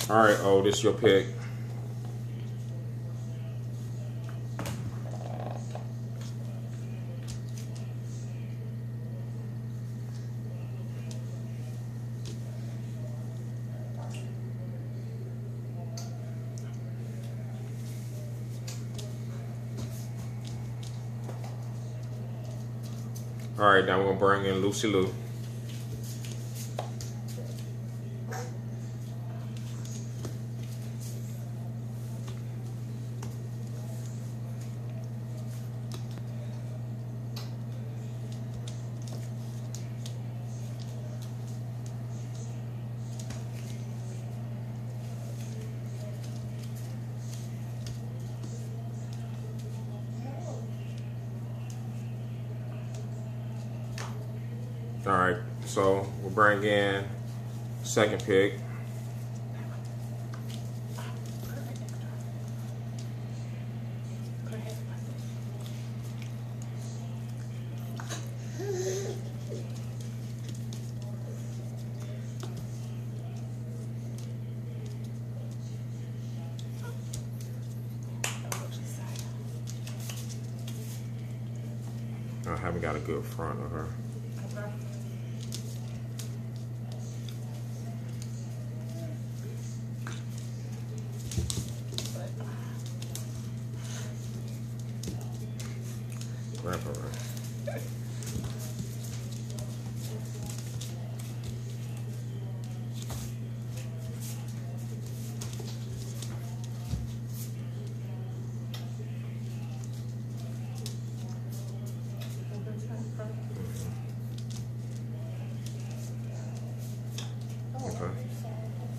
All right, oh, this is your pick. All right, now we're gonna bring in Lucy Liu. All right, so we'll bring in second pick. I haven't got a good front of her. Wrap her right. Okay.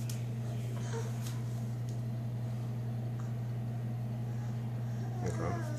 Okay.